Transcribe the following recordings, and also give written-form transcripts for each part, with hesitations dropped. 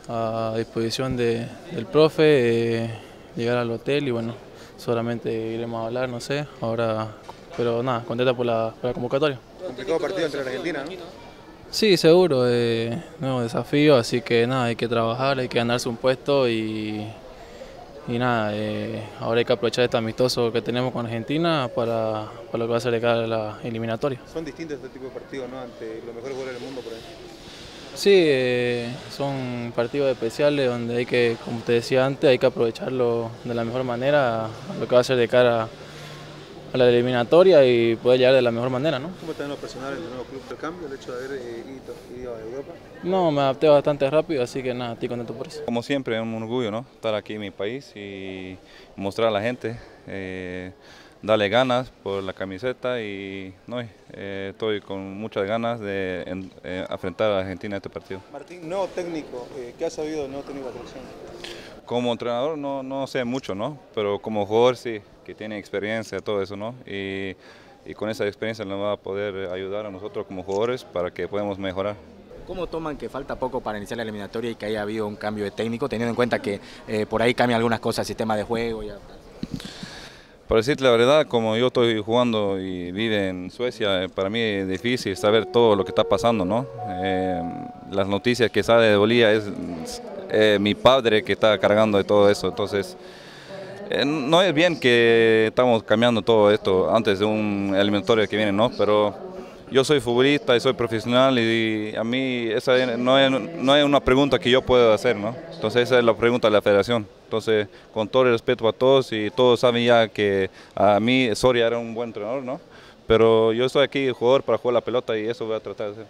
a disposición del profe, llegar al hotel y bueno, solamente iremos a hablar, no sé, ahora, pero nada, contenta por la convocatoria. Complicado partido entre la Argentina, ¿no? Sí, seguro, nuevo desafío, así que nada, hay que trabajar, hay que ganarse un puesto y nada, ahora hay que aprovechar este amistoso que tenemos con Argentina para lo que va a ser de cara a la eliminatoria. Son distintos este tipo de partidos, ¿no? Ante los mejores jugadores del mundo por ahí. Sí, son partidos especiales donde hay que, como te decía antes, hay que aprovecharlo de la mejor manera, a lo que va a ser de cara a la eliminatoria y poder llegar de la mejor manera, ¿no? ¿Cómo está en lo personal en el nuevo club del cambio, el hecho de haber ido a Europa? No, me adapté bastante rápido, así que nada, estoy contento por eso. Como siempre, es un orgullo, ¿no? Estar aquí en mi país y mostrar a la gente, darle ganas por la camiseta y no, estoy con muchas ganas de enfrentar a Argentina en este partido. Martín, nuevo técnico, ¿qué ha sabido del nuevo técnico de la selección? Como entrenador no sé mucho, ¿no? Pero como jugador sí, que tiene experiencia, todo eso, ¿no? Y con esa experiencia nos va a poder ayudar a nosotros como jugadores para que podamos mejorar. ¿Cómo toman que falta poco para iniciar la eliminatoria y que haya habido un cambio de técnico, teniendo en cuenta que por ahí cambian algunas cosas, el sistema de juego? Para decirte la verdad, como yo estoy jugando y vive en Suecia, para mí es difícil saber todo lo que está pasando, ¿no? Las noticias que sale de Bolivia es mi padre que está cargando de todo eso, entonces no es bien que estamos cambiando todo esto antes de un eliminatorio que viene, ¿no? Pero yo soy futbolista y soy profesional y a mí esa no es una pregunta que yo puedo hacer, ¿no? Entonces esa es la pregunta de la federación. Entonces, con todo el respeto a todos y todos saben ya que a mí Soria era un buen entrenador, ¿no? Pero yo estoy aquí jugador para jugar la pelota y eso voy a tratar de hacer.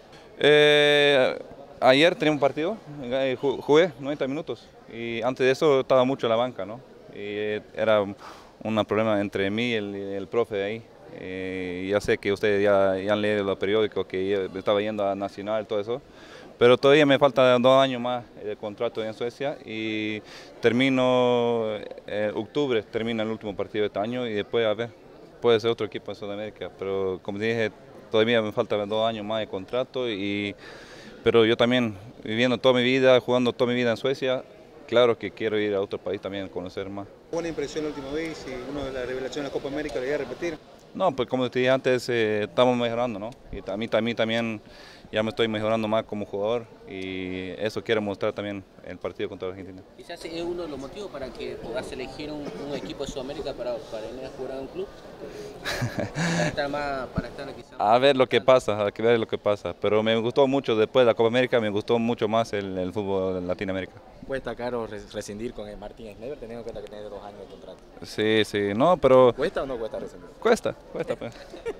Ayer tenía un partido, jugué 90 minutos y antes de eso estaba mucho en la banca, ¿no? Y era un problema entre mí y el profe de ahí. Ya sé que ustedes ya han leído los periódicos que yo estaba yendo a Nacional, todo eso, pero todavía me faltan 2 años más de contrato en Suecia y termino octubre, termina el último partido de este año y después a ver, puede ser otro equipo en Sudamérica, pero como dije, todavía me faltan 2 años más de contrato, pero yo también viviendo toda mi vida, jugando toda mi vida en Suecia, claro que quiero ir a otro país también a conocer más. Buena impresión la última vez y uno de las revelaciones de la Copa América, ¿le voy a repetir? No, pues como te dije antes, estamos mejorando, ¿no? Y a mí también ya me estoy mejorando más como jugador y eso quiero mostrar también en el partido contra Argentina. Quizás es uno de los motivos para que puedas elegir un equipo de Sudamérica para venir a jugar a un club. Para estar quizás. A ver lo que pasa, a ver lo que pasa. Pero me gustó mucho después de la Copa América, me gustó mucho más el fútbol en Latinoamérica. ¿Cuesta caro rescindir con el Martín Schneider, teniendo en cuenta que tiene 2 años de contrato? Sí, no, pero ¿Cuesta o no cuesta rescindir? cuesta pues.